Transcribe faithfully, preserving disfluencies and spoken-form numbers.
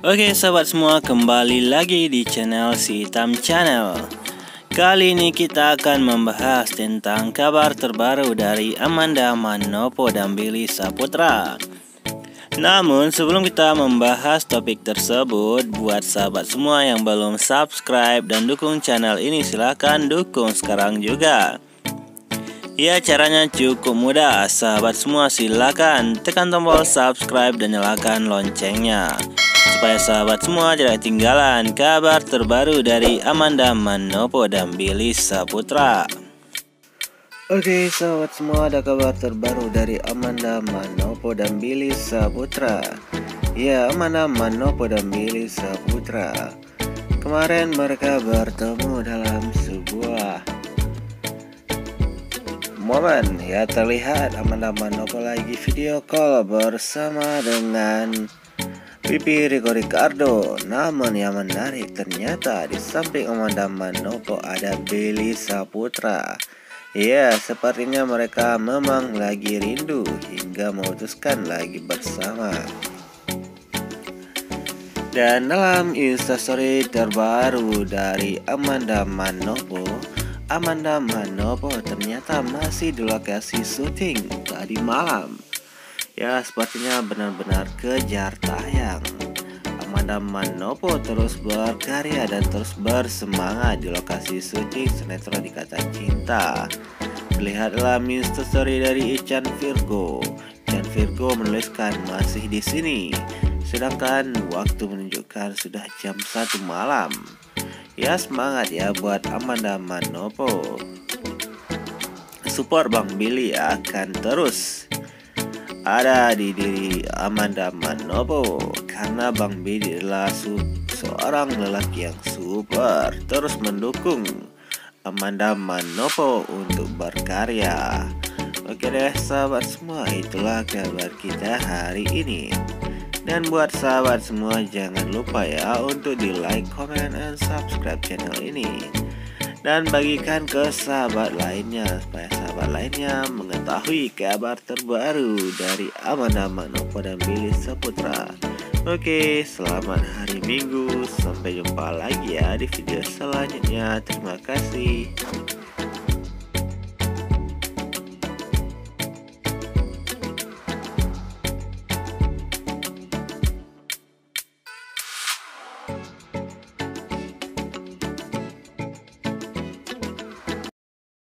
Oke sahabat semua, kembali lagi di channel Si Hitam Channel. Kali ini kita akan membahas tentang kabar terbaru dari Amanda Manopo dan Billy Saputra. Namun sebelum kita membahas topik tersebut, buat sahabat semua yang belum subscribe dan dukung channel ini, silahkan dukung sekarang juga. Ya, caranya cukup mudah. Sahabat semua, silakan tekan tombol subscribe dan nyalakan loncengnya, supaya sahabat semua tidak ketinggalan kabar terbaru dari Amanda Manopo dan Billy Saputra. Oke sahabat semua, ada kabar terbaru dari Amanda Manopo dan Billy Saputra. Ya, Amanda Manopo dan Billy Saputra, kemarin mereka bertemu dalam sebuah momen. Ya, terlihat Amanda Manopo lagi video call bersama dengan Pipi Rico Ricardo. Namun yang menarik, ternyata di samping Amanda Manopo ada Billy Saputra. Ya, sepertinya mereka memang lagi rindu hingga memutuskan lagi bersama. Dan dalam instastory terbaru dari Amanda Manopo, Amanda Manopo ternyata masih di lokasi syuting tadi malam. Ya, sepertinya benar-benar kejar tayang. Amanda Manopo terus berkarya dan terus bersemangat di lokasi syuting sinetron Ikatan Cinta. Terlihat dalam instastory dari Ican Virgo. Ican Virgo menuliskan masih di sini, sedangkan waktu menunjukkan sudah jam satu malam. Ya, semangat ya buat Amanda Manopo. Support Bang Billy akan terus ada di diri Amanda Manopo, karena Bang Billy adalah seorang lelaki yang super, terus mendukung Amanda Manopo untuk berkarya. Oke deh sahabat semua, itulah kabar kita hari ini. Dan buat sahabat semua, jangan lupa ya untuk di like, comment, and subscribe channel ini, dan bagikan ke sahabat lainnya, supaya sahabat lainnya mengetahui kabar terbaru dari Amanda Manopo dan Billy Saputra. Oke, selamat hari Minggu. Sampai jumpa lagi ya di video selanjutnya. Terima kasih.